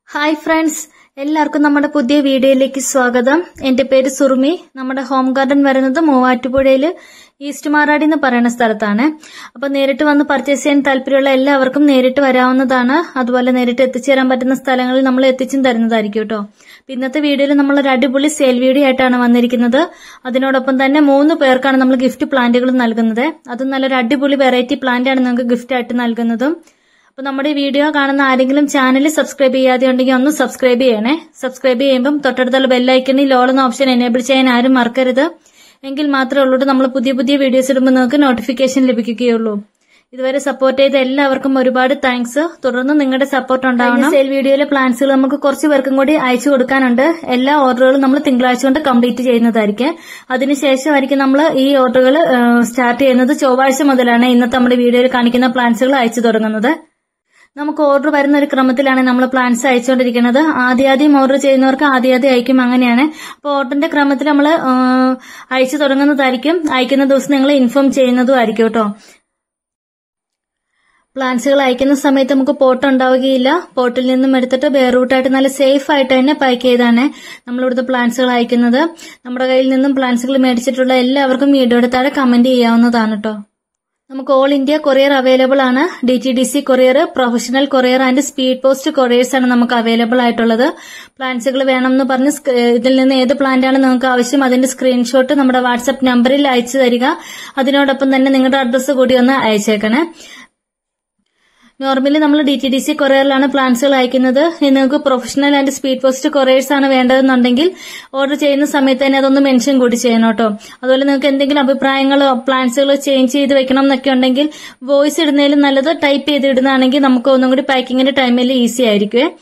Hi friends, എല്ലാവർക്കും നമ്മുടെ പുതിയ വീഡിയോയിലേക്ക് സ്വാഗതം. എന്റെ പേര് സുറുമി. നമ്മുടെ ഹോം ഗാർഡൻ വരുന്നത് മൂവാറ്റുപുഴയിൽ ഈസ്റ്റ് മാറാടി എന്ന് പറയുന്ന സ്ഥലത്താണ്. അപ്പൊ നേരിട്ട് വന്ന് പർച്ചേസ് ചെയ്യാൻ താല്പര്യമുള്ള എല്ലാവർക്കും നേരിട്ട് വരാവുന്നതാണ്. അതുപോലെ നേരിട്ട് എത്തിച്ചേരാൻ പറ്റുന്ന സ്ഥലങ്ങളിൽ നമ്മൾ എത്തിച്ചും തരുന്നതായിരിക്കും കേട്ടോ. ഇന്നത്തെ വീഡിയോയിൽ നമ്മൾ ഒരു അടിപൊളി സെയിൽ വീഡിയോ ആയിട്ടാണ് വന്നിരിക്കുന്നത്. അതിനോടൊപ്പം തന്നെ 3 പേർക്കാണ് നമ്മൾ ഗിഫ്റ്റ് പ്ലാന്റുകൾ നൽകുന്നത്. അതും നല്ലൊരു അടിപൊളി വെറൈറ്റി പ്ലാന്റ് ആണ് നിങ്ങൾക്ക് ഗിഫ്റ്റ് ആയിട്ട് നൽകുന്നതും. അപ്പൊ നമ്മുടെ വീഡിയോ കാണുന്ന ആരെങ്കിലും ചാനൽ സബ്സ്ക്രൈബ് ചെയ്യാതെ ഉണ്ടെങ്കിൽ ഒന്ന് സബ്സ്ക്രൈബ് ചെയ്യണേ. സബ്സ്ക്രൈബ് ചെയ്യുമ്പോൾ തൊട്ടടുത്തുള്ള ബെല്ലൈക്കണിൽ ഓൾ എന്ന ഓപ്ഷൻ എനേബിൾ ചെയ്യാൻ ആരും മറക്കരുത്. എങ്കിൽ മാത്രമേ ഉള്ളൂ നമ്മൾ പുതിയ പുതിയ വീഡിയോസ് ഇടുമ്പോൾ നിങ്ങൾക്ക് നോട്ടിഫിക്കേഷൻ ലഭിക്കുകയുള്ളൂ. ഇതുവരെ സപ്പോർട്ട് ചെയ്ത എല്ലാവർക്കും ഒരുപാട് താങ്ക്സ്. തുടർന്ന് നിങ്ങളുടെ സപ്പോർട്ട് ഉണ്ടാവണം. സെയിൽ വീഡിയോയിലെ പ്ലാൻസുകൾ നമുക്ക് കുറച്ച് പേർക്കും കൂടി അയച്ചു കൊടുക്കാനുണ്ട്. എല്ലാ ഓർഡറുകളും നമ്മൾ തിങ്കളാഴ്ച കൊണ്ട് കംപ്ലീറ്റ് ചെയ്യുന്നതായിരിക്കും. അതിനുശേഷമായിരിക്കും നമ്മൾ ഈ ഓർഡറുകൾ സ്റ്റാർട്ട് ചെയ്യുന്നത്. ചൊവ്വാഴ്ച മുതലാണ് ഇന്നത്തെ നമ്മുടെ വീഡിയോയിൽ കാണിക്കുന്ന പ്ലാൻസുകൾ അയച്ചു തുടങ്ങുന്നത്. നമുക്ക് ഓർഡർ വരുന്ന ഒരു ക്രമത്തിലാണ് നമ്മൾ പ്ലാൻസ് അയച്ചുകൊണ്ടിരിക്കുന്നത്. ആദ്യം ഓർഡർ ചെയ്യുന്നവർക്ക് ആദ്യം അയക്കും, അങ്ങനെയാണ്. അപ്പോൾ ഓർഡറിന്റെ ക്രമത്തിൽ നമ്മൾ അയച്ചു തുടങ്ങുന്നതായിരിക്കും. അയക്കുന്ന ദിവസം നിങ്ങൾ ഇൻഫോം ചെയ്യുന്നതും ആയിരിക്കും കേട്ടോ. പ്ലാന്റ്സുകൾ അയക്കുന്ന സമയത്ത് നമുക്ക് പോട്ട് ഉണ്ടാവുകയില്ല. പോട്ടിൽ നിന്നും എടുത്തിട്ട് ബെയർ റൂട്ടായിട്ട് നല്ല സേഫ് ആയിട്ട് തന്നെ പാക്ക് ചെയ്താണ് നമ്മളിവിടുത്തെ പ്ലാന്റ്സുകൾ അയക്കുന്നത്. നമ്മുടെ കയ്യിൽ നിന്നും പ്ലാന്റ്സുകൾ മേടിച്ചിട്ടുള്ള എല്ലാവർക്കും വീഡിയോയുടെ താഴെ കമന്റ് ചെയ്യാവുന്നതാണ് കേട്ടോ. നമുക്ക് ഓൾ ഇന്ത്യ കൊറിയർ അവൈലബിൾ ആണ്. DTDC courier, professional courier and speed post couriers ആണ് നമുക്ക് അവൈലബിൾ ആയിട്ടുള്ളത്. പ്ലാന്റ്സുകൾ വേണമെന്ന് പറഞ്ഞ് ഇതിൽ നിന്ന് ഏത് പ്ലാന്റ് ആണ് നിങ്ങൾക്ക് ആവശ്യം അതിന്റെ സ്ക്രീൻഷോട്ട് നമ്മുടെ വാട്സ്ആപ്പ് നമ്പറിൽ അയച്ചു തരിക. അതിനോടൊപ്പം തന്നെ നിങ്ങളുടെ അഡ്രസ്സ് കൂടി ഒന്ന് അയച്ചേക്കണേ. നോർമലി നമ്മൾ DTDC കൊറിയറിലാണ് പ്ലാൻസുകൾ അയക്കുന്നത്. നിങ്ങൾക്ക് professional and speed post couriers ആണ് വേണ്ടതെന്നുണ്ടെങ്കിൽ ഓർഡർ ചെയ്യുന്ന സമയത്ത് തന്നെ അതൊന്ന് മെൻഷൻ കൂടി ചെയ്യണം കേട്ടോ. അതുപോലെ നിങ്ങൾക്ക് എന്തെങ്കിലും അഭിപ്രായങ്ങളോ പ്ലാൻസുകൾ ചേഞ്ച് ചെയ്ത് വെക്കണം എന്നൊക്കെ ഉണ്ടെങ്കിൽ വോയിസ് ഇടുന്നതിലും നല്ലത് ടൈപ്പ് ചെയ്ത് ഇടുന്നതാണെങ്കിൽ നമുക്ക് ഒന്നും കൂടി പാക്കിങ്ങിന്റെ ടൈമിൽ ഈസി ആയിരിക്കും.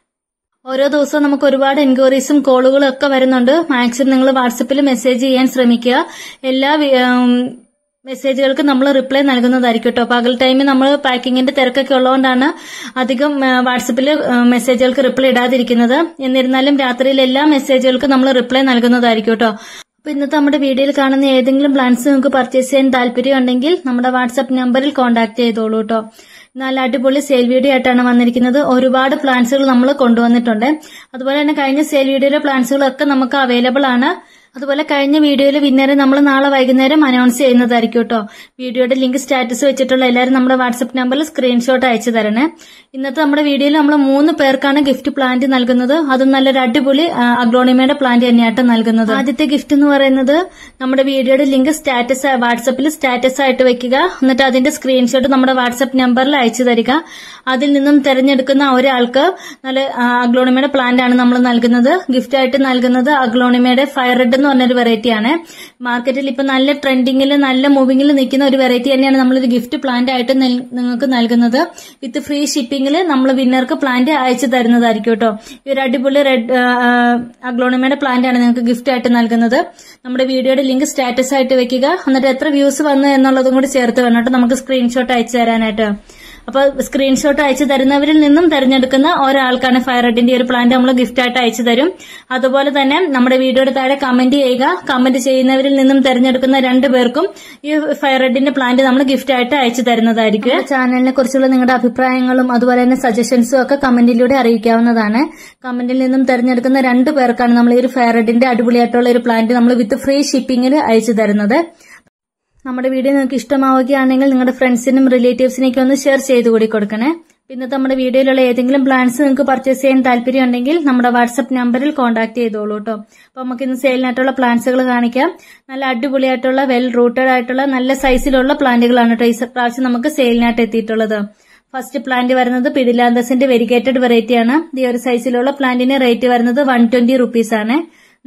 ഓരോ ദിവസവും നമുക്ക് ഒരുപാട് എൻക്വയറീസും കോളുകളും ഒക്കെ വരുന്നുണ്ട്. മാക്സിമം നിങ്ങൾ വാട്സപ്പിൽ മെസ്സേജ് ചെയ്യാൻ ശ്രമിക്കുക. എല്ലാ മെസ്സേജുകൾക്ക് നമ്മൾ റിപ്ലൈ നൽകുന്നതായിരിക്കും കേട്ടോ. പകൽ ടൈമിൽ നമ്മൾ പാക്കിങ്ങിന്റെ തിരക്കൊക്കെ ഉള്ളതുകൊണ്ടാണ് അധികം വാട്സപ്പിൽ മെസ്സേജുകൾക്ക് റിപ്ലൈ ഇടാതിരിക്കുന്നത്. എന്നിരുന്നാലും രാത്രിയിൽ എല്ലാ മെസ്സേജുകൾക്കും നമ്മൾ റിപ്ലൈ നൽകുന്നതായിരിക്കും കേട്ടോ. അപ്പൊ ഇന്നത്തെ നമ്മുടെ വീഡിയോയിൽ കാണുന്ന ഏതെങ്കിലും പ്ലാൻസ് നിങ്ങൾക്ക് പർച്ചേസ് ചെയ്യാൻ താല്പര്യം ഉണ്ടെങ്കിൽ നമ്മുടെ വാട്സ്ആപ്പ് നമ്പറിൽ കോൺടാക്ട് ചെയ്തോളൂ കേട്ടോ. നല്ല അടിപൊളി സെയിൽ വീഡിയോ ആയിട്ടാണ് വന്നിരിക്കുന്നത്. ഒരുപാട് പ്ലാൻസുകൾ നമ്മൾ കൊണ്ടുവന്നിട്ടുണ്ട്. അതുപോലെ തന്നെ കഴിഞ്ഞ സെയിൽ വീഡിയോയിലെ പ്ലാൻസുകളൊക്കെ നമുക്ക് അവൈലബിൾ ആണ്. അതുപോലെ കഴിഞ്ഞ വീഡിയോയിലെ വിന്നറെ നമ്മൾ നാളെ വൈകുന്നേരം അനൗൺസ് ചെയ്യുന്നതായിരിക്കും കേട്ടോ. വീഡിയോയുടെ ലിങ്ക് സ്റ്റാറ്റസ് വെച്ചിട്ടുള്ള എല്ലാവരും നമ്മുടെ വാട്സ്ആപ്പ് നമ്പറിൽ സ്ക്രീൻഷോട്ട് അയച്ചു തരണേ. ഇന്നത്തെ നമ്മുടെ വീഡിയോയിൽ നമ്മൾ 3 പേർക്കാണ് ഗിഫ്റ്റ് പ്ലാന്റ് നൽകുന്നത്. അതും നല്ലൊരു അടിപൊളി അഗ്ലോണിമയുടെ പ്ലാന്റ് തന്നെയായിട്ട് നൽകുന്നത്. ആദ്യത്തെ ഗിഫ്റ്റ് എന്ന് പറയുന്നത് നമ്മുടെ വീഡിയോയുടെ ലിങ്ക് വാട്സ്ആപ്പിൽ സ്റ്റാറ്റസ് ആയിട്ട് വെക്കുക. എന്നിട്ട് അതിന്റെ സ്ക്രീൻഷോട്ട് നമ്മുടെ വാട്സ്ആപ്പ് നമ്പറിൽ അയച്ചു തരിക. അതിൽ നിന്നും തെരഞ്ഞെടുക്കുന്ന ഒരാൾക്ക് നല്ല അഗ്ലോണിമയുടെ പ്ലാന്റ് ആണ് നമ്മൾ നൽകുന്നത്. ഗിഫ്റ്റ് ആയിട്ട് നൽകുന്നത് അഗ്ലോണിമയുടെ ഫയർ റെഡ് എന്ന് പറഞ്ഞൊരു വെറൈറ്റിയാണ്. മാർക്കറ്റിൽ ഇപ്പൊ നല്ല ട്രെൻഡിങ്ങിൽ നല്ല മൂവിംഗിൽ നിൽക്കുന്ന ഒരു വെറൈറ്റി തന്നെയാണ് നമ്മളൊരു ഗിഫ്റ്റ് പ്ലാന്റ് ആയിട്ട് നിങ്ങൾക്ക് നൽകുന്നത്. വിത്ത് ഫ്രീ ഷിപ്പിംഗിൽ നമ്മൾ വിന്നർക്ക് പ്ലാന്റ് അയച്ചു തരുന്നതായിരിക്കും കേട്ടോ. ഈ ഒരു അടിപൊളി റെഡ് അഗ്ലോണിമയുടെ പ്ലാന്റ് ആണ് നിങ്ങൾക്ക് ഗിഫ്റ്റ് ആയിട്ട് നൽകുന്നത്. നമ്മുടെ വീഡിയോയുടെ ലിങ്ക് സ്റ്റാറ്റസ് ആയിട്ട് വെക്കുക. എന്നിട്ട് എത്ര വ്യൂസ് വന്നു എന്നുള്ളതും കൂടി ചേർത്ത് വേണം കേട്ടോ നമുക്ക് സ്ക്രീൻഷോട്ട് അയച്ചു തരാനായിട്ട്. അപ്പൊ സ്ക്രീൻഷോട്ട് അയച്ചു തരുന്നവരിൽ നിന്നും തെരഞ്ഞെടുക്കുന്ന ഒരാൾക്കാണ് ഫയർ റെഡിന്റെ ഒരു പ്ലാന്റ് നമ്മൾ ഗിഫ്റ്റ് ആയിട്ട് അയച്ചു തരും. അതുപോലെ തന്നെ നമ്മുടെ വീഡിയോയുടെ താഴെ കമന്റ് ചെയ്യുക. കമന്റ് ചെയ്യുന്നവരിൽ നിന്നും തെരഞ്ഞെടുക്കുന്ന 2 പേർക്കും ഈ ഫയർ റെഡിന്റെ പ്ലാന്റ് നമ്മൾ ഗിഫ്റ്റ് ആയിട്ട് അയച്ചു തരുന്നതായിരിക്കും. ചാനലിനെ കുറിച്ചുള്ള നിങ്ങളുടെ അഭിപ്രായങ്ങളും അതുപോലെ തന്നെ സജഷൻസും ഒക്കെ കമന്റിലൂടെ അറിയിക്കാവുന്നതാണ്. കമന്റിൽ നിന്നും തെരഞ്ഞെടുക്കുന്ന 2 പേർക്കാണ് നമ്മൾ ഈ ഒരു ഫയർ റെഡിന്റെ അടിപൊളിയായിട്ടുള്ള ഒരു പ്ലാന്റ് നമ്മൾ വിത്ത് ഫ്രീ ഷിപ്പിംഗിൽ അയച്ചു തരുന്നത്. നമ്മുടെ വീഡിയോ നിങ്ങൾക്ക് ഇഷ്ടമാവുകയാണെങ്കിൽ നിങ്ങളുടെ ഫ്രണ്ട്സിനും റിലേറ്റീവ്സിനേക്കും ഒന്ന് ഷെയർ ചെയ്ത് കൂടി കൊടുക്കണേ. ഇന്നത്തെ നമ്മുടെ വീഡിയോയിലുള്ള ഏതെങ്കിലും പ്ലാൻസ് നിങ്ങൾക്ക് പർച്ചേസ് ചെയ്യാൻ താല്പര്യം ഉണ്ടെങ്കിൽ നമ്മുടെ വാട്സ്ആപ്പ് നമ്പറിൽ കോൺടാക്ട് ചെയ്തോളൂ കേട്ടോ. അപ്പൊ നമുക്ക് ഇന്ന് സെയിലിനായിട്ടുള്ള പ്ലാന്റ്സുകൾ കാണിക്കാം. നല്ല അടിപൊളിയായിട്ടുള്ള വെൽ റൂട്ടഡ് ആയിട്ടുള്ള നല്ല സൈസിലുള്ള പ്ലാന്റുകളാണ് കേട്ടോ ഈ പ്രാവശ്യം നമുക്ക് സെയിലിനായിട്ട് എത്തിയിട്ടുള്ളത്. ഫസ്റ്റ് പ്ലാന്റ് വരുന്നത് പിഡിലാന്തസിന്റെ വെരിഗേറ്റഡ് വെറൈറ്റിയാണ്. ഈ ഒരു സൈസിലുള്ള പ്ലാന്റിന് റേറ്റ് വരുന്നത് 120 റുപ്പീസ് ആണ്,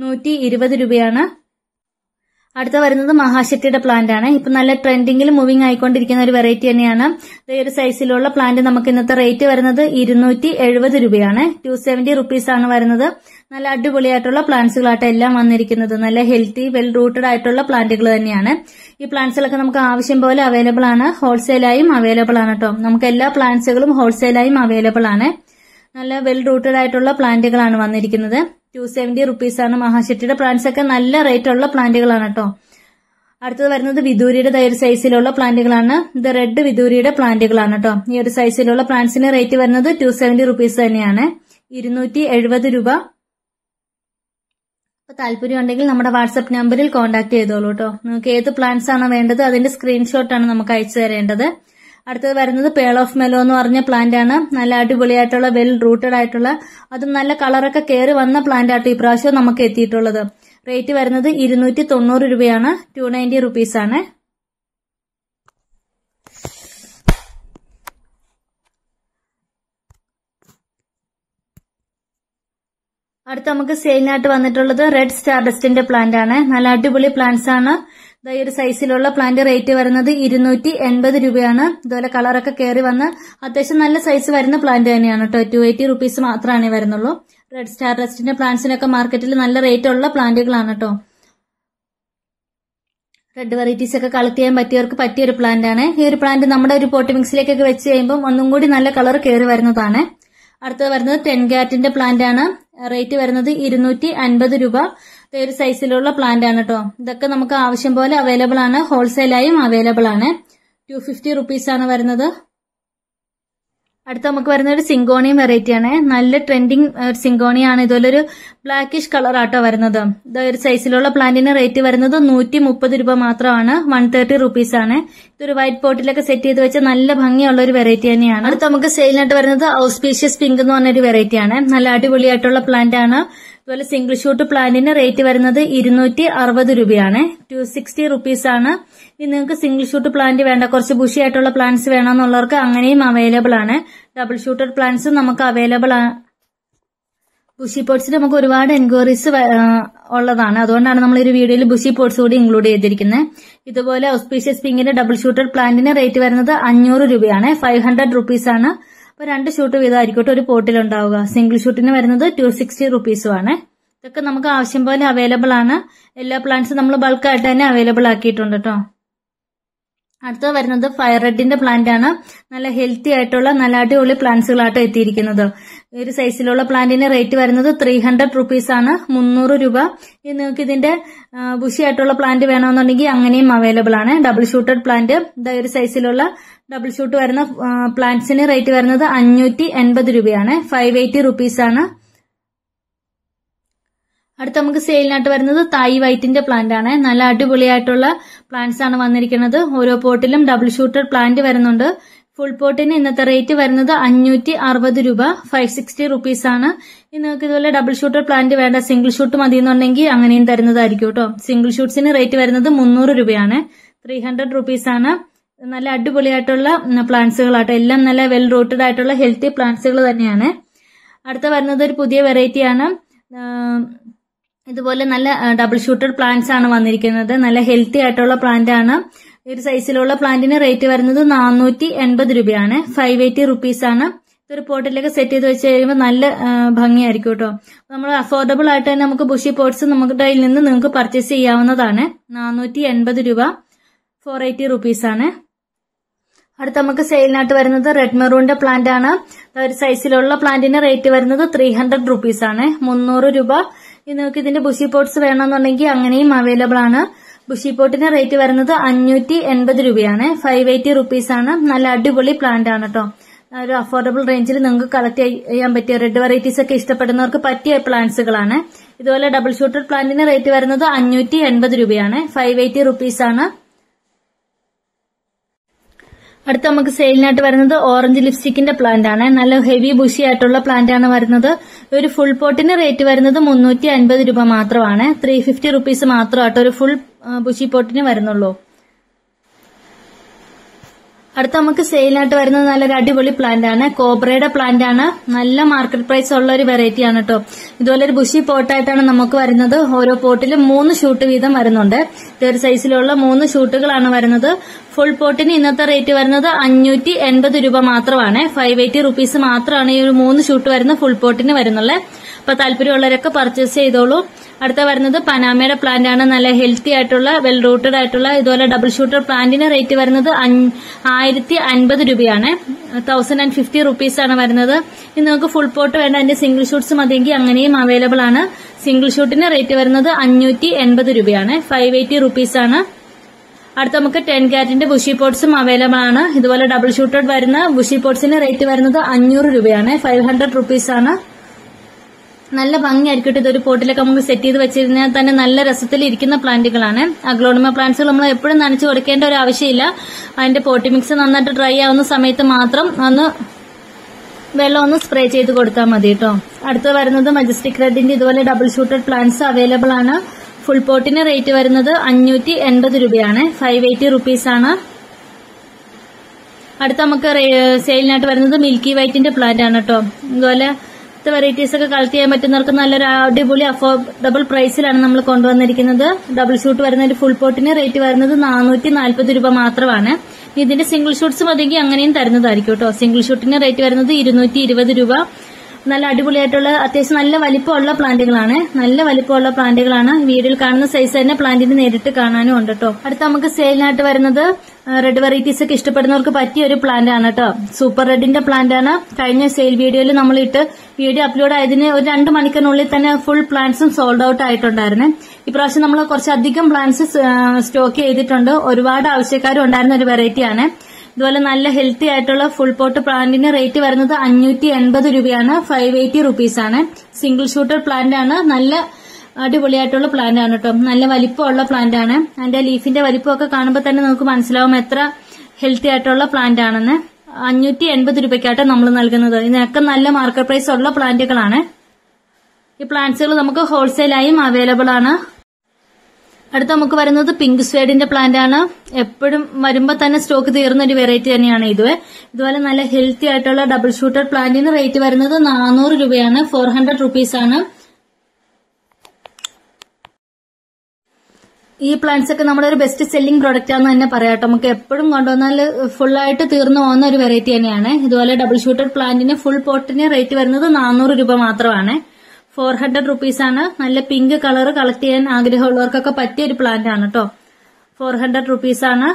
120 രൂപയാണ്. അടുത്ത വരുന്നത് മഹാശക്തിയുടെ പ്ലാന്റ് ആണ്. ഇപ്പൊ നല്ല ട്രെൻഡിങ്ങിൽ മൂവിംഗ് ആയിക്കൊണ്ടിരിക്കുന്ന ഒരു വെറൈറ്റി തന്നെയാണ്. ഈ ഒരു സൈസിലുള്ള പ്ലാന്റ് നമുക്ക് ഇന്നത്തെ റേറ്റ് വരുന്നത് 270 രൂപയാണ്, 270 റുപ്പീസ് ആണ് വരുന്നത്. നല്ല അടിപൊളിയായിട്ടുള്ള പ്ലാന്റ്സുകളായിട്ട് എല്ലാം വന്നിരിക്കുന്നത്. നല്ല ഹെൽത്തി വെൽ റൂട്ടഡ് ആയിട്ടുള്ള പ്ലാന്റുകൾ തന്നെയാണ്. ഈ പ്ലാന്റ്സുകളൊക്കെ നമുക്ക് ആവശ്യം പോലെ അവൈലബിൾ ആണ്. ഹോൾസെയിലായും അവൈലബിൾ ആണ് കേട്ടോ. നമുക്ക് എല്ലാ പ്ലാന്റ്സുകളും ഹോൾസെയിലായും അവൈലബിൾ ആണ്. നല്ല വെൽ റൂട്ടഡ് ആയിട്ടുള്ള പ്ലാന്റുകളാണ് വന്നിരിക്കുന്നത്. 270 റുപ്പീസ് ആണ്. മഹാശക്തിയുടെ പ്ലാന്റ്സ് ഒക്കെ നല്ല റേറ്റ് ഉള്ള പ്ലാന്റുകളാണ് കേട്ടോ. അടുത്തത് വരുന്നത് വിദൂരിയുടെ ഒരു സൈസിലുള്ള പ്ലാന്റുകളാണ്. ഇത് റെഡ് വിദൂരിയുടെ പ്ലാന്റുകളാണ് കേട്ടോ. ഈ ഒരു സൈസിലുള്ള പ്ലാന്റ്സിന് റേറ്റ് വരുന്നത് 270 റുപ്പീസ് തന്നെയാണ്. 270 രൂപ. അപ്പൊ താല്പര്യം ഉണ്ടെങ്കിൽ നമ്മുടെ വാട്സപ്പ് നമ്പറിൽ കോൺടാക്ട് ചെയ്തോളൂ കേട്ടോ. നിങ്ങൾക്ക് ഏത് പ്ലാന്റ്സ് ആണോ വേണ്ടത് അതിന്റെ സ്ക്രീൻഷോട്ടാണ് നമുക്ക് അയച്ചു തരേണ്ടത്. അടുത്തത് വരുന്നത് പേൾ ഓഫ് മെലോ എന്ന് പറഞ്ഞ പ്ലാന്റ് ആണ്. നല്ല അടിപൊളിയായിട്ടുള്ള വെൽ റൂട്ടഡ് ആയിട്ടുള്ള അതും നല്ല കളറൊക്കെ കയറി വന്ന പ്ലാന്റ് ആട്ടോ ഈ പ്രാവശ്യം നമുക്ക് എത്തിയിട്ടുള്ളത്. റേറ്റ് വരുന്നത് 290 രൂപയാണ്. 290 റുപ്പീസ് ആണ്. അടുത്ത നമുക്ക് സെയിലിനായിട്ട് വന്നിട്ടുള്ളത് റെഡ് സ്റ്റാർ ഡസ്റ്റിന്റെ പ്ലാന്റ് ആണ്. നല്ല അടിപൊളി പ്ലാന്റ്സ് ആണ്. ഈ ഒരു സൈസിലുള്ള പ്ലാന്റ് റേറ്റ് വരുന്നത് 280 രൂപയാണ്. ഇതുപോലെ കളറൊക്കെ കയറി വന്ന് അത്യാവശ്യം നല്ല സൈസ് വരുന്ന പ്ലാന്റ് തന്നെയാണ് കേട്ടോ. 280 റുപ്പീസ് മാത്രമേ വരുന്നുള്ളൂ. റെഡ് സ്റ്റാർ ഡസ്റ്റിന്റെ പ്ലാന്റ്സിനൊക്കെ മാർക്കറ്റിൽ നല്ല റേറ്റ് ഉള്ള പ്ലാന്റുകളാണ് കേട്ടോ. റെഡ് വെറൈറ്റീസ് ഒക്കെ കളക്ട് ചെയ്യാൻ പറ്റിയവർക്ക് പറ്റിയൊരു പ്ലാന്റ് ആണ്. ഈ ഒരു പ്ലാന്റ് നമ്മുടെ ഒരു പോട്ടി മിക്സിലേക്കൊക്കെ വെച്ച് കഴിയുമ്പോൾ ഒന്നും കൂടി നല്ല കളർ കയറി വരുന്നതാണ്. അടുത്തത് വരുന്നത് 10 കാരറ്റിന്റെ പ്ലാന്റ് ആണ്. റേറ്റ് വരുന്നത് 250 രൂപ. ഒരു സൈസിലുള്ള പ്ലാന്റ് ആണ് കേട്ടോ. ഇതൊക്കെ നമുക്ക് ആവശ്യം പോലെ അവൈലബിൾ ആണ്. ഹോൾസെയിലായും അവൈലബിൾ ആണ്. 250 റുപ്പീസ് ആണ് വരുന്നത്. അടുത്ത നമുക്ക് വരുന്ന ഒരു സിങ്കോണിയം വെറൈറ്റി ആണ്. നല്ല ട്രെൻഡിങ് സിങ്കോണിയാണ്. ഇതുപോലൊരു ബ്ലാക്കിഷ് കളർ ആട്ടോ വരുന്നത്. ഇതൊരു സൈസിലുള്ള പ്ലാന്റിന് റേറ്റ് വരുന്നത് 130 രൂപ മാത്രമാണ്. 130 റുപ്പീസ് ആണ്. ഇതൊരു വൈറ്റ് പോട്ടിലൊക്കെ സെറ്റ് ചെയ്ത് വെച്ച നല്ല ഭംഗിയുള്ള ഒരു വെറൈറ്റി തന്നെയാണ്. അടുത്ത നമുക്ക് സെയിലിനായിട്ട് വരുന്നത് ഔസ്പീഷ്യസ് പിങ്ക് എന്ന് പറഞ്ഞൊരു വെറൈറ്റി ആണ്. നല്ല അടിപൊളിയായിട്ടുള്ള പ്ലാന്റ് ആണ്. അതുപോലെ സിംഗിൾ ഷൂട്ട് പ്ലാന്റിന് റേറ്റ് വരുന്നത് 260 രൂപയാണ്. 260 റുപ്പീസ് ആണ്. ഇനി നിങ്ങൾക്ക് സിംഗിൾ ഷൂട്ട് പ്ലാന്റ് വേണ്ട, കുറച്ച് ബുഷി ആയിട്ടുള്ള പ്ലാന്റ്സ് വേണമെന്നുള്ളവർക്ക് അങ്ങനെയും അവൈലബിൾ ആണ്. ഡബിൾ ഷൂട്ടഡ് പ്ലാന്റ്സും നമുക്ക് അവൈലബിൾ ആണ്. ബുഷി പോട്ട്സിന് നമുക്ക് ഒരുപാട് എൻക്വയറീസ് ഉള്ളതാണ്. അതുകൊണ്ടാണ് നമ്മൾ ഒരു വീഡിയോയിൽ ബുഷി പോട്ട്സ് കൂടി ഇൻക്ലൂഡ് ചെയ്തിരിക്കുന്നത്. ഇതുപോലെ ഔസ്പീഷ്യസ് പിങ്കിന്റെ ഡബിൾ ഷൂട്ടഡ് പ്ലാന്റിന് റേറ്റ് വരുന്നത് 500 രൂപയാണ്. 500 റുപ്പീസ് ആണ്. അപ്പൊ 2 ഷൂട്ട് വീതമായിരിക്കട്ടെ ഒരു പോട്ടിലുണ്ടാവുക. സിംഗിൾ ഷൂട്ടിന് വരുന്നത് 260 റുപ്പീസും ആണ്. ഇതൊക്കെ നമുക്ക് ആവശ്യം പോലെ അവൈലബിൾ ആണ്. എല്ലാ പ്ലാന്റ്സും നമ്മൾ ബൾക്കായിട്ട് തന്നെ അവൈലബിൾ ആക്കിയിട്ടുണ്ട് കേട്ടോ. അടുത്തത് വരുന്നത് ഫയർ റെഡിന്റെ പ്ലാന്റ് ആണ്. നല്ല ഹെൽത്തി ആയിട്ടുള്ള നല്ല അടിപൊളി പ്ലാന്റ്സുകളായിട്ട് എത്തിയിരിക്കുന്നത്. ഈ ഒരു സൈസിലുള്ള പ്ലാന്റിന് റേറ്റ് വരുന്നത് 300 റുപ്പീസ് ആണ്. 300 രൂപ. ഇനി നിങ്ങൾക്ക് ഇതിന്റെ ബുഷി ആയിട്ടുള്ള പ്ലാന്റ് വേണമെന്നുണ്ടെങ്കിൽ അങ്ങനെയും അവൈലബിൾ ആണ്. ഡബിൾ ഷൂട്ടഡ് പ്ലാന്റ് ഒരു സൈസിലുള്ള ഡബിൾ ഷൂട്ട് വരുന്ന പ്ലാന്റ്സിന് റേറ്റ് വരുന്നത് 580 രൂപയാണ്. 580 റുപ്പീസ് ആണ്. അടുത്ത നമുക്ക് സെയിലിനായിട്ട് വരുന്നത് തായ് വൈറ്റിന്റെ പ്ലാന്റ് ആണ്. നല്ല അടിപൊളിയായിട്ടുള്ള പ്ലാന്റ്സ് ആണ് വന്നിരിക്കുന്നത്. ഓരോ പോട്ടിലും ഡബിൾ ഷൂട്ടഡ് പ്ലാന്റ് വരുന്നുണ്ട്. ഫുൾ പോട്ടിന് ഇന്നത്തെ റേറ്റ് വരുന്നത് 560 രൂപ. 560 റുപ്പീസ് ആണ്. ഇനി നിങ്ങൾക്ക് ഇതുപോലെ ഡബിൾ ഷൂട്ടഡ് പ്ലാന്റ് വേണ്ട, സിംഗിൾ ഷൂട്ട് മതി എന്നുണ്ടെങ്കിൽ അങ്ങനെയും തരുന്നതായിരിക്കും കേട്ടോ. സിംഗിൾ ഷൂട്ട്സിന് റേറ്റ് വരുന്നത് 300 രൂപയാണ്. 300 റുപ്പീസ് ആണ്. നല്ല അടിപൊളിയായിട്ടുള്ള പ്ലാന്റ്സുകളാട്ടോ. എല്ലാം നല്ല വെൽ റൂട്ടഡ് ആയിട്ടുള്ള ഹെൽത്തി പ്ലാന്റ്സുകൾ തന്നെയാണ്. അടുത്ത വരുന്നത് ഒരു പുതിയ വെറൈറ്റിയാണ്. ഇതുപോലെ നല്ല ഡബിൾ ഷൂട്ടഡ് പ്ലാന്റ്സ് ആണ് വന്നിരിക്കുന്നത്. നല്ല ഹെൽത്തി ആയിട്ടുള്ള പ്ലാന്റ് ആണ്. ഈ ഒരു സൈസിലുള്ള പ്ലാന്റിന് റേറ്റ് വരുന്നത് 480 രൂപയാണ്. 580 റുപ്പീസ് ആണ്. ഇതൊരു പോട്ടിലേക്ക് സെറ്റ് ചെയ്ത് വെച്ച് കഴിയുമ്പോൾ നല്ല ഭംഗിയായിരിക്കും കേട്ടോ. നമ്മൾ അഫോർഡബിൾ ആയിട്ട് തന്നെ നമുക്ക് ബുഷി പോട്ട്സ് നമ്മുടെ കയ്യിൽ നിന്ന് നിങ്ങൾക്ക് പർച്ചേസ് ചെയ്യാവുന്നതാണ്. 480 രൂപ. 480 റുപ്പീസ് ആണ്. അടുത്ത നമുക്ക് സെയിലിനായിട്ട് വരുന്നത് റെഡ് മെറൂണിന്റെ പ്ലാന്റ് ആണ്. ഒരു സൈസിലുള്ള പ്ലാന്റിന് റേറ്റ് വരുന്നത് 300 റുപ്പീസ് ആണ്. 300 രൂപ. ഇനി നിങ്ങൾക്ക് ഇതിന്റെ ബുഷി പോട്ട്സ് വേണമെന്നുണ്ടെങ്കിൽ അങ്ങനെയും അവൈലബിൾ ആണ്. ബുഷി പോട്ടിന് റേറ്റ് വരുന്നത് 580 രൂപയാണ്. 580 റുപ്പീസ് ആണ്. നല്ല അടിപൊളി പ്ലാന്റ് ആണ് കേട്ടോ. ഒരു അഫോർഡബിൾ റേഞ്ചിൽ നിങ്ങൾക്ക് കളക്ട് ചെയ്യാൻ പറ്റിയ റെഡ് വെറൈറ്റീസ് ഒക്കെ ഇഷ്ടപ്പെടുന്നവർക്ക് പറ്റിയ പ്ലാന്റ്സുകളാണ്. ഇതുപോലെ ഡബിൾ ഷൂട്ടഡ് പ്ലാന്റിന് റേറ്റ് വരുന്നത് 580 രൂപയാണ്. 580 റുപ്പീസ് ആണ്. അടുത്ത നമുക്ക് സെയിലിനായിട്ട് വരുന്നത് ഓറഞ്ച് ലിപ്സ്റ്റിക്കിന്റെ പ്ലാന്റ് ആണ്. നല്ല ഹെവി ബുഷി ആയിട്ടുള്ള പ്ലാന്റ് ആണ് വരുന്നത്. ഒരു ഫുൾ പോട്ടിന് റേറ്റ് വരുന്നത് 350 രൂപ മാത്രമാണ്. 350 റുപ്പീസ് മാത്രമായിട്ട് ഒരു ഫുൾ ബുഷി പോട്ടിന് വരുന്നുള്ളൂ. അടുത്ത നമുക്ക് സെയിലിനായിട്ട് വരുന്നത് നല്ലൊരു അടിപൊളി പ്ലാന്റ് ആണ്. കോബ്രയുടെ പ്ലാന്റ് ആണ്. നല്ല മാർക്കറ്റ് പ്രൈസ് ഉള്ള ഒരു വെറൈറ്റി ആണ് കേട്ടോ. ഇതുപോലെ ഒരു ബുഷി പോട്ടായിട്ടാണ് നമുക്ക് വരുന്നത്. ഓരോ പോട്ടിലും 3 ഷൂട്ട് വീതം വരുന്നുണ്ട്. ഇതൊരു സൈസിലുള്ള 3 ഷൂട്ടുകളാണ് വരുന്നത്. ഫുൾ പോട്ടിന് ഇന്നത്തെ റേറ്റ് വരുന്നത് 580 രൂപ മാത്രമാണ്. 580 റുപ്പീസ് മാത്രമാണ് ഈ ഒരു 3 ഷൂട്ട് വരുന്ന ഫുൾ പോട്ടിന് വരുന്നുള്ളത്. അപ്പൊ താല്പര്യമുള്ളവരൊക്കെ പർച്ചേസ് ചെയ്തോളൂ. അടുത്ത വരുന്നത് പനാമയുടെ പ്ലാന്റ് ആണ്. നല്ല ഹെൽത്തി ആയിട്ടുള്ള വെൽ റൂട്ടഡ് ആയിട്ടുള്ള ഇതുപോലെ ഡബിൾ ഷൂട്ടർ പ്ലാന്റിന് റേറ്റ് വരുന്നത് 1050 രൂപയാണ്. 1050 റുപ്പീസ് ആണ് വരുന്നത്. ഇനി നിങ്ങൾക്ക് ഫുൾ പോട്ട് വേണ്ട അതിന്റെ സിംഗിൾ ഷൂട്ട്സ് മതിയെങ്കിൽ അങ്ങനെയും അവൈലബിൾ ആണ്. സിംഗിൾ ഷൂട്ടിന് റേറ്റ് വരുന്നത് 580 രൂപയാണ്. 580 റുപ്പീസ് ആണ്. അടുത്ത നമുക്ക് 10 കാരറ്റിന്റെ ബുഷി പോട്ട്സും അവൈലബിൾ ആണ്. ഇതുപോലെ ഡബിൾ ഷൂട്ടഡ് വരുന്ന ബുഷി പോട്ട്സിന് റേറ്റ് വരുന്നത് 500 രൂപയാണ്. 500 റുപ്പീസ് ആണ്. നല്ല ഭംഗിയായിരിക്കും. ഇതൊരു പോട്ടിലൊക്കെ നമുക്ക് സെറ്റ് ചെയ്ത് വെച്ചിരുന്നാൽ തന്നെ നല്ല രസത്തിൽ ഇരിക്കുന്ന പ്ലാന്റുകളാണ്. അഗ്ലോണിമ പ്ലാന്റ്സുകൾ നമ്മൾ എപ്പോഴും നനച്ചു കൊടുക്കേണ്ട ഒരു ആവശ്യമില്ല. അതിന്റെ പോട്ടി മിക്സ് നന്നായിട്ട് ഡ്രൈ ആവുന്ന സമയത്ത് മാത്രം വെള്ളം ഒന്ന് സ്പ്രേ ചെയ്ത് കൊടുത്താൽ മതി കേട്ടോ. അടുത്ത് വരുന്നത് മജസ്റ്റിക് റെഡിന്റെ ഇതുപോലെ ഡബിൾ ഷൂട്ടഡ് പ്ലാന്റ്സ് അവൈലബിൾ ആണ്. ഫുൾ പോട്ടിന് റേറ്റ് വരുന്നത് 580 രൂപയാണ്, 580 റുപ്പീസ് ആണ്. അടുത്ത നമുക്ക് സെയിലിനായിട്ട് വരുന്നത് മിൽക്കി വൈറ്റിന്റെ പ്ലാന്റ് ആണ് കേട്ടോ. ഇതുപോലെ വെറൈറ്റീസ് ഒക്കെ കളക്ട് ചെയ്യാൻ പറ്റുന്നവർക്ക് നല്ലൊരു അടിപൊളി അഫോർഡബിൾ പ്രൈസിലാണ് നമ്മൾ കൊണ്ടുവന്നിരിക്കുന്നത്. ഡബിൾ ഷൂട്ട് വരുന്ന ഫുൾ പോട്ടിന് റേറ്റ് വരുന്നത് 440 രൂപ മാത്രമാണ്. ഇതിന്റെ സിംഗിൾ ഷൂട്ട്സ് മതിയെങ്കിൽ അങ്ങനെയും തരുന്നതായിരിക്കും കേട്ടോ. സിംഗിൾ ഷൂട്ടിന് റേറ്റ് വരുന്നത് 220 രൂപ. നല്ല അടിപൊളിയായിട്ടുള്ള അത്യാവശ്യം നല്ല വലിപ്പമുള്ള പ്ലാന്റുകളാണ്. വീഡിയോയിൽ കാണുന്ന സൈസ് തന്നെ പ്ലാന്റിന് നേരിട്ട് കാണാനും ഉണ്ട് കേട്ടോ. അടുത്ത നമുക്ക് സെയിലിനായിട്ട് വരുന്നത് റെഡ് വെറൈറ്റീസ് ഒക്കെ ഇഷ്ടപ്പെടുന്നവർക്ക് പറ്റിയ ഒരു പ്ലാന്റ് ആണ് കേട്ടോ. സൂപ്പർ റെഡിന്റെ പ്ലാന്റ് ആണ്. കഴിഞ്ഞ സെയിൽ വീഡിയോയിൽ നമ്മൾ വീഡിയോ അപ്ലോഡ് ആയതിന് ഒരു 2 മണിക്കൂറിനുള്ളിൽ തന്നെ ഫുൾ പ്ലാന്റ്സും സോൾഡ് ഔട്ട് ആയിട്ടുണ്ടായിരുന്നു. ഇപ്രാവശ്യം നമ്മൾ കുറച്ചധികം പ്ലാന്റ്സ് സ്റ്റോക്ക് ചെയ്തിട്ടുണ്ട്. ഒരുപാട് ആവശ്യക്കാരും ഉണ്ടായിരുന്ന ഒരു വെറൈറ്റിയാണ്. ഇതുപോലെ നല്ല ഹെൽത്തി ആയിട്ടുള്ള ഫുൾ പോട്ട് പ്ലാന്റിന് റേറ്റ് വരുന്നത് 580 രൂപയാണ്, 580 റുപ്പീസ് ആണ്. സിംഗിൾ ഷൂട്ടർ പ്ലാന്റ് ആണ്. നല്ല അടിപൊളിയായിട്ടുള്ള പ്ലാന്റ് ആണ് കേട്ടോ. നല്ല വലിപ്പമുള്ള പ്ലാന്റ് ആണ്. അതിന്റെ ലീഫിന്റെ വലിപ്പമൊക്കെ കാണുമ്പോൾ തന്നെ നമുക്ക് മനസ്സിലാവും എത്ര ഹെൽത്തി ആയിട്ടുള്ള പ്ലാന്റ് ആണെന്ന്. 580 രൂപയ്ക്കാട്ടോ നമ്മൾ നൽകുന്നത്. ഇതിനൊക്കെ നല്ല മാർക്കറ്റ് പ്രൈസ് ഉള്ള പ്ലാന്റുകളാണ്. ഈ പ്ലാന്റ്സുകൾ നമുക്ക് ഹോൾസെയിലായും അവൈലബിൾ ആണ്. അടുത്ത നമുക്ക് വരുന്നത് പിങ്ക് സ്വേഡിന്റെ പ്ലാന്റ് ആണ്. എപ്പോഴും വരുമ്പോൾ തന്നെ സ്റ്റോക്ക് തീർന്ന ഒരു വെറൈറ്റി തന്നെയാണ് ഇതുപോലെ നല്ല ഹെൽത്തി ആയിട്ടുള്ള ഡബിൾ ഷൂട്ടഡ് പ്ലാന്റിന് റേറ്റ് വരുന്നത് 400 രൂപയാണ്, 400 റുപ്പീസ് ആണ്. ഈ പ്ലാന്റ്സ് ഒക്കെ നമ്മുടെ ഒരു ബെസ്റ്റ് സെല്ലിംഗ് പ്രോഡക്റ്റ് ആണെന്ന് തന്നെ പറയാട്ടോ. നമുക്ക് എപ്പോഴും കൊണ്ടുവന്നാൽ ഫുള്ളായിട്ട് തീർന്നു പോകുന്ന ഒരു വെറൈറ്റി തന്നെയാണ്. ഇതുപോലെ ഡബിൾ ഷൂട്ടഡ് പ്ലാന്റിന് ഫുൾ പോട്ടിന് റേറ്റ് വരുന്നത് 400 രൂപ മാത്രമാണ്, 400 റുപ്പീസ് ആണ്. നല്ല പിങ്ക് കളർ കളക്ട് ചെയ്യാൻ ആഗ്രഹമുള്ളവർക്കൊക്കെ പറ്റിയ ഒരു പ്ലാന്റ് ആണ് കേട്ടോ. 400 റുപ്പീസ് ആണ്.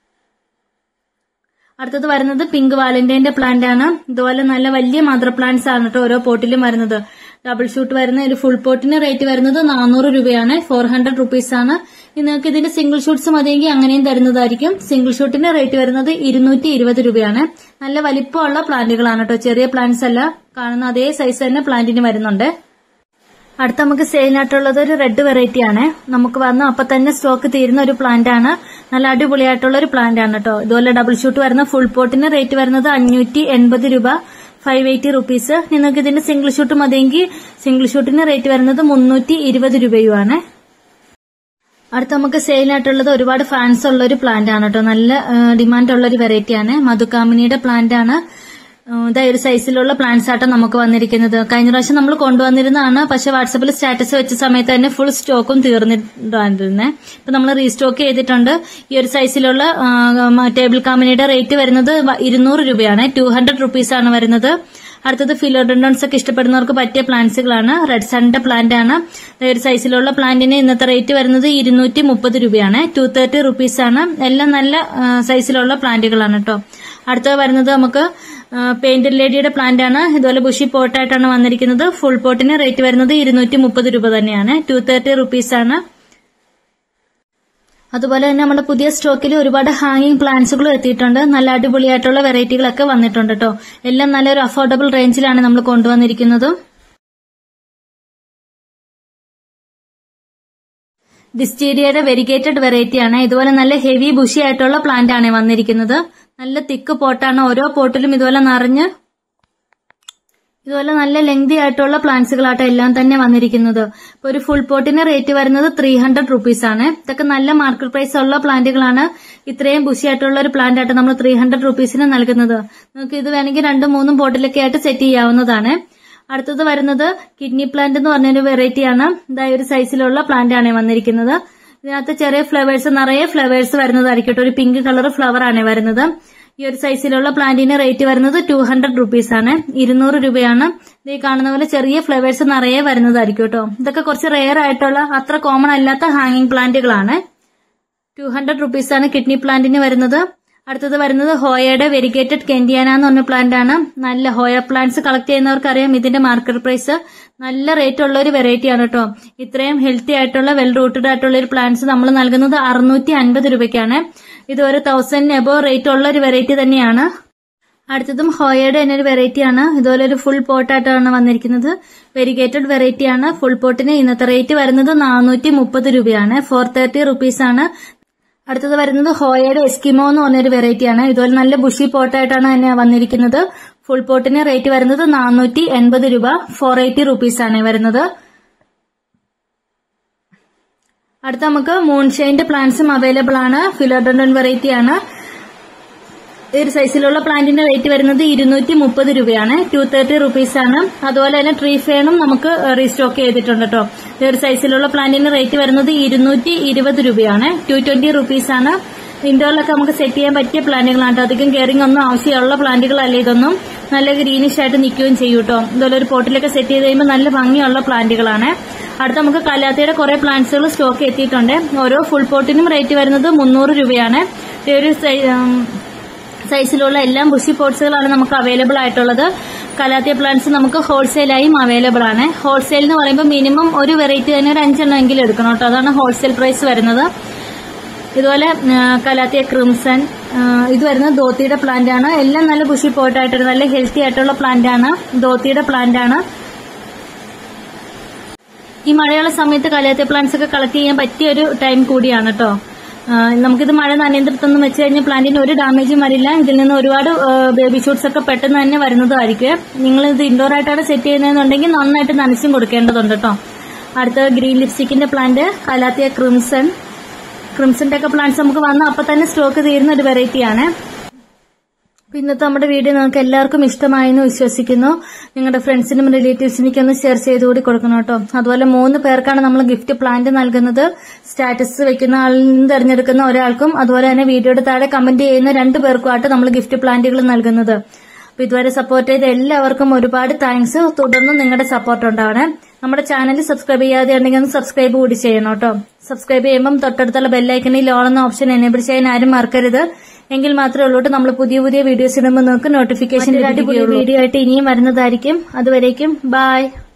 അടുത്തത് വരുന്നത് പിങ്ക് വാലന്റൈന്റെ പ്ലാന്റ് ആണ്. ഇതുപോലെ നല്ല വലിയ മദർ പ്ലാന്റ്സ് ആണ് കേട്ടോ ഓരോ പോട്ടിലും വരുന്നത്. ഡബിൾ ഷൂട്ട് വരുന്ന ഒരു ഫുൾ പോട്ടിന് റേറ്റ് വരുന്നത് 400 രൂപയാണ്, 400 റുപ്പീസ് ആണ്. നിങ്ങൾക്ക് ഇതിന്റെ സിംഗിൾ ഷൂട്ട്സ് മതിയെങ്കിൽ അങ്ങനെയും തരുന്നതായിരിക്കും. സിംഗിൾ ഷൂട്ടിന്റെ റേറ്റ് വരുന്നത് 220 രൂപയാണ്. നല്ല വലിപ്പമുള്ള പ്ലാന്റുകളാണ് കേട്ടോ, ചെറിയ പ്ലാന്റ്സ് അല്ല. കാണുന്ന അതേ സൈസ് തന്നെ പ്ലാന്റിന് വരുന്നുണ്ട്. അടുത്ത നമുക്ക് സെയിലിനായിട്ടുള്ളത് ഒരു റെഡ് വെറൈറ്റി ആണ്. നമുക്ക് വന്ന അപ്പൊ തന്നെ സ്റ്റോക്ക് തീരുന്ന ഒരു പ്ലാന്റ് ആണ്. നല്ല അടിപൊളിയായിട്ടുള്ള ഒരു പ്ലാന്റ് ആണ് കേട്ടോ. ഇതുപോലെ ഡബിൾ ഷൂട്ട് വരുന്ന ഫുൾ പോട്ടിന് റേറ്റ് വരുന്നത് 580 രൂപ, 580 റുപ്പീസ്. നിങ്ങൾക്ക് ഇതിന്റെ സിംഗിൾ ഷൂട്ട് മതിയെങ്കിൽ സിംഗിൾ ഷൂട്ടിന് റേറ്റ് വരുന്നത് 320 രൂപയുമാണ്. അടുത്ത നമുക്ക് സെയിലിനായിട്ടുള്ളത് ഒരുപാട് ഫാൻസ് ഉള്ള ഒരു പ്ലാന്റ് ആണ് കേട്ടോ. നല്ല ഡിമാൻഡ് ഉള്ള ഒരു വെറൈറ്റി ആണ്. മധുകാമിനിയുടെ പ്ലാന്റ് ആണ്. ഒരു സൈസിലുള്ള പ്ലാന്റ്സ് ആട്ടോ നമുക്ക് വന്നിരിക്കുന്നത്. കഴിഞ്ഞ പ്രാവശ്യം നമ്മൾ കൊണ്ടുവന്നിരുന്നതാണ്. പക്ഷെ വാട്സാപ്പിൽ സ്റ്റാറ്റസ് വെച്ച സമയത്ത് തന്നെ ഫുൾ സ്റ്റോക്കും തീർന്നിട്ടുണ്ടായിരുന്നേ. ഇപ്പൊ നമ്മൾ റീസ്റ്റോക്ക് ചെയ്തിട്ടുണ്ട്. ഈ ഒരു സൈസിലുള്ള ടേബിൾ കാമിനിയുടെ റേറ്റ് വരുന്നത് 200 രൂപയാണ്, 200 റുപ്പീസ് ആണ് വരുന്നത്. അടുത്തത് ഫിലോഡൻഡോൺസ് ഒക്കെ ഇഷ്ടപ്പെടുന്നവർക്ക് പറ്റിയ പ്ലാന്റ്സുകളാണ്. റെഡ് സണ്ണിന്റെ പ്ലാന്റ് ആണ്. ഒരു സൈസിലുള്ള പ്ലാന്റിന് ഇന്നത്തെ റേറ്റ് വരുന്നത് 230 രൂപയാണ്, 230 റുപ്പീസ് ആണ്. എല്ലാം നല്ല സൈസിലുള്ള പ്ലാന്റുകളാണ് കേട്ടോ. അടുത്തത് വരുന്നത് നമുക്ക് പെയിന്റഡ് ലേഡിയുടെ പ്ലാന്റ് ആണ്. ഇതുപോലെ ബുഷി പോട്ടായിട്ടാണ് വന്നിരിക്കുന്നത്. ഫുൾ പോട്ടിന് റേറ്റ് വരുന്നത് 230 രൂപ തന്നെയാണ്, 230 റുപ്പീസ് ആണ്. അതുപോലെ തന്നെ നമ്മുടെ പുതിയ സ്റ്റോക്കിൽ ഒരുപാട് ഹാങ്ങിങ് പ്ലാന്റ്സുകളും എത്തിയിട്ടുണ്ട്. നല്ല അടിപൊളിയായിട്ടുള്ള വെറൈറ്റികളൊക്കെ വന്നിട്ടുണ്ട് കേട്ടോ. എല്ലാം നല്ലൊരു അഫോർഡബിൾ റേഞ്ചിലാണ് നമ്മൾ കൊണ്ടുവന്നിരിക്കുന്നത്. ഡിസ്റ്റീരിയയുടെ വെരിഗേറ്റഡ് വെറൈറ്റി ആണ്. ഇതുപോലെ നല്ല ഹെവി ബുഷി ആയിട്ടുള്ള പ്ലാന്റ് ആണ് വന്നിരിക്കുന്നത്. നല്ല തിക്ക് പോട്ടാണ്. ഓരോ പോട്ടിലും ഇതുപോലെ നിറഞ്ഞ് ഇതുപോലെ നല്ല ലെങ്തി ആയിട്ടുള്ള പ്ലാന്റ്സുകളാട്ടോ എല്ലാം തന്നെ വന്നിരിക്കുന്നത്. ഇപ്പൊ ഒരു ഫുൾ പോട്ടിന് റേറ്റ് വരുന്നത് 300 റുപ്പീസ് ആണ്. ഇതൊക്കെ നല്ല മാർക്കറ്റ് പ്രൈസ് ഉള്ള പ്ലാന്റുകളാണ്. ഇത്രയും ബുഷി ആയിട്ടുള്ള ഒരു പ്ലാന്റ് ആയിട്ട് നമ്മൾ 300 റുപ്പീസിന് നൽകുന്നത്. നിങ്ങൾക്ക് ഇത് വേണമെങ്കിൽ 2-3 പോട്ടിലൊക്കെ ആയിട്ട് സെറ്റ് ചെയ്യാവുന്നതാണ്. അടുത്തത് വരുന്നത് കിഡ്നി പ്ലാന്റ് എന്ന് പറഞ്ഞൊരു വെറൈറ്റിയാണ്. ഇതായ ഒരു സൈസിലുള്ള പ്ലാന്റ് ആണ് വന്നിരിക്കുന്നത്. ഇതിനകത്ത് ചെറിയ ഫ്ലവേഴ്സ്, നിറയെ ഫ്ലവേഴ്സ് വരുന്നതായിരിക്കും. ഒരു പിങ്ക് കളർ ഫ്ലവർ ആണ് വരുന്നത്. ഈ ഒരു സൈസിലുള്ള പ്ലാന്റിന് റേറ്റ് വരുന്നത് 200 റുപ്പീസ് ആണ്, 200 രൂപയാണ്. ഇത് കാണുന്ന പോലെ ചെറിയ ഫ്ലവേഴ്സ് നിറയെ വരുന്നതായിരിക്കും കേട്ടോ. ഇതൊക്കെ കുറച്ച് റെയർ ആയിട്ടുള്ള, അത്ര കോമൺ അല്ലാത്ത ഹാങ്ങിങ് പ്ലാന്റുകളാണ്. 200 റുപ്പീസ് ആണ് കിഡ്നി പ്ലാന്റിന് വരുന്നത്. അടുത്തത് വരുന്നത് ഹോയയുടെ വെരിഗേറ്റഡ് കെന്റിയാന എന്ന് പറഞ്ഞ പ്ലാന്റ് ആണ്. നല്ല ഹോയ പ്ലാന്റ്സ് കളക്ട് ചെയ്യുന്നവർക്ക് അറിയാം ഇതിന്റെ മാർക്കറ്റ് പ്രൈസ് നല്ല റേറ്റ് ഉള്ള ഒരു വെറൈറ്റി ആണ് കേട്ടോ. ഇത്രയും ഹെൽത്തി ആയിട്ടുള്ള വെൽ റൂട്ടഡ് ആയിട്ടുള്ള ഒരു പ്ലാന്റ്സ് നമ്മൾ നൽകുന്നത് 650 രൂപയ്ക്കാണ്. ഇത് ഒരു 1000 എബോ റേറ്റ് ഉള്ള ഒരു വെറൈറ്റി തന്നെയാണ്. അടുത്തതും ഹോയയുടെ തന്നെ ഒരു വെറൈറ്റി ആണ്. ഇതുപോലെ ഒരു ഫുൾ പോട്ടായിട്ടാണ് വന്നിരിക്കുന്നത്. വെരിഗേറ്റഡ് വെറൈറ്റി ആണ്. ഫുൾ പോട്ടിന് ഇന്നത്തെ റേറ്റ് വരുന്നത് 430 രൂപയാണ്. 430 റുപ്പീസ് ആണ്. അടുത്തത് വരുന്നത് ഹോയയുടെ എസ്കിമോ എന്ന് പറഞ്ഞൊരു വെറൈറ്റി ആണ്. ഇതുപോലെ നല്ല ബുഷി പോട്ടായിട്ടാണ് തന്നെ വന്നിരിക്കുന്നത്. ഫുൾ പോട്ടിന് റേറ്റ് വരുന്നത് 480 രൂപ. 480 റുപ്പീസ് ആണ് വരുന്നത്. അടുത്ത നമുക്ക് മൂൺഷൈന്റെ പ്ലാന്റ്സും അവൈലബിൾ ആണ്. ഫിലോഡോണ്ടൻ വെറൈറ്റി ആണ്. ഈ ഒരു സൈസിലുള്ള പ്ലാന്റിന്റെ റേറ്റ് വരുന്നത് 230 രൂപയാണ്. 230 റുപ്പീസ് ആണ്. അതുപോലെ തന്നെ ട്രീ ഫേണും നമുക്ക് റീസ്റ്റോക്ക് ചെയ്തിട്ടുണ്ട് കേട്ടോ. ഈ ഒരു സൈസിലുള്ള പ്ലാന്റിന്റെ റേറ്റ് വരുന്നത് 220 രൂപയാണ്. 220 റുപ്പീസ് ആണ്. ഇൻഡോറിലൊക്കെ നമുക്ക് സെറ്റ് ചെയ്യാൻ പറ്റിയ പ്ലാന്റുകളാണ്. അധികം കെയറിംഗ് ഒന്നും ആവശ്യമുള്ള പ്ലാന്റുകളല്ല ഇതൊന്നും. നല്ല ഗ്രീനിഷ് ആയിട്ട് നിൽക്കുകയും ചെയ്യും കേട്ടോ. ഇതുപോലെ ഒരു പോട്ടിലൊക്കെ സെറ്റ് ചെയ്ത് കഴിയുമ്പോൾ നല്ല ഭംഗിയുള്ള പ്ലാന്റുകളാണ്. അടുത്ത നമുക്ക് കലാത്തിയുടെ കുറെ പ്ലാന്റ്സുകൾ സ്റ്റോക്ക് എത്തിയിട്ടുണ്ട്. ഓരോ ഫുൾ പോട്ടിനും റേറ്റ് വരുന്നത് 300 രൂപയാണ്. ഈ ഒരു സൈസിലുള്ള എല്ലാം ബുഷി പോട്ട്സുകളാണ് നമുക്ക് അവൈലബിൾ ആയിട്ടുള്ളത്. കലാത്തിയ പ്ലാന്റ്സ് നമുക്ക് ഹോൾസെയിലായും അവൈലബിൾ ആണ്. ഹോൾസെയിൽ എന്ന് പറയുമ്പോൾ മിനിമം ഒരു വെറൈറ്റി തന്നെ ഒരു 5 എണ്ണമെങ്കിലും എടുക്കണം കേട്ടോ. അതാണ് ഹോൾസെയിൽ പ്രൈസ് വരുന്നത്. ഇതുപോലെ കലാത്തിയ ക്രിംസൺ, ഇത് വരുന്നത് ധോത്തിയുടെ പ്ലാന്റ് ആണ്. എല്ലാം നല്ല ബുഷി പോട്ടായിട്ട് നല്ല ഹെൽത്തി ആയിട്ടുള്ള പ്ലാന്റ് ആണ്. ധോത്തിയുടെ പ്ലാന്റ് ആണ്. ഈ മഴയുള്ള സമയത്ത് കലാത്തിയ പ്ലാന്റ്സ് ഒക്കെ കളക്ട് ചെയ്യാൻ പറ്റിയ ഒരു ടൈം കൂടിയാണ് കേട്ടോ. നമുക്കിത് മഴ നനേന്ദ്രത്തൊന്നും വെച്ച് കഴിഞ്ഞാൽ പ്ലാന്റിന് ഒരു ഡാമേജും വരില്ല. ഇതിൽ നിന്ന് ഒരുപാട് ബേബി ഷൂട്ട്സ് ഒക്കെ പെട്ടെന്ന് തന്നെ വരുന്നതായിരിക്കും. നിങ്ങൾ ഇത് ഇൻഡോർ ആയിട്ടാണ് സെറ്റ് ചെയ്യുന്നതെന്നുണ്ടെങ്കിൽ നന്നായിട്ട് നനച്ചും കൊടുക്കേണ്ടതുണ്ട് കേട്ടോ. അടുത്ത ഗ്രീൻ ലിപ്സ്റ്റിക്കിന്റെ പ്ലാന്റ് കലാത്തിയ ക്രിംസന്റെ ഒക്കെ പ്ലാന്റ്സ് നമുക്ക് വന്ന അപ്പൊ തന്നെ സ്റ്റോക്ക് തീരുന്ന ഒരു വെറൈറ്റിയാണ്. ഇന്നത്തെ നമ്മുടെ വീഡിയോ നിങ്ങൾക്ക് എല്ലാവർക്കും ഇഷ്ടമായെന്ന് വിശ്വസിക്കുന്നു. നിങ്ങളുടെ ഫ്രണ്ട്സിനും റിലേറ്റീവ്സിനൊക്കെ ഒന്ന് ഷെയർ ചെയ്തുകൂടി കൊടുക്കണം കേട്ടോ. അതുപോലെ 3 പേർക്കാണ് നമ്മൾ ഗിഫ്റ്റ് പ്ലാന്റ് നൽകുന്നത്. സ്റ്റാറ്റസ് വെക്കുന്ന ആളിൽ നിന്ന് തിരഞ്ഞെടുക്കുന്ന ഒരാൾക്കും അതുപോലെ തന്നെ വീഡിയോയുടെ താഴെ കമന്റ് ചെയ്യുന്ന 2 പേർക്കുമായിട്ട് നമ്മൾ ഗിഫ്റ്റ് പ്ലാന്റുകൾ നൽകുന്നത്. അപ്പൊ ഇതുവരെ സപ്പോർട്ട് ചെയ്ത എല്ലാവർക്കും ഒരുപാട് താങ്ക്സ്. തുടർന്നും നിങ്ങളുടെ സപ്പോർട്ട് ഉണ്ടാവണേ. നമ്മുടെ ചാനൽ സബ്സ്ക്രൈബ് ചെയ്യാതെ ഉണ്ടെങ്കിൽ ഒന്ന് സബ്സ്ക്രൈബ് കൂടി ചെയ്യണം കേട്ടോ. സബ്സ്ക്രൈബ് ചെയ്യുമ്പോൾ തൊട്ടടുത്തുള്ള ബെല്ലൈക്കണിൽ ഓൾ എന്ന ഓപ്ഷൻ എനേബിൾ ചെയ്യാൻ ആരും മറക്കരുത്. എങ്കിൽ മാത്രമേ ഉള്ളൂ നമ്മൾ പുതിയ വീഡിയോസ് ഇടുമ്പോൾ നിങ്ങൾക്ക് നോട്ടിഫിക്കേഷൻ വീഡിയോ ആയിട്ട് ഇനിയും വരുന്നതായിരിക്കും. അതുവരേക്കും ബൈ.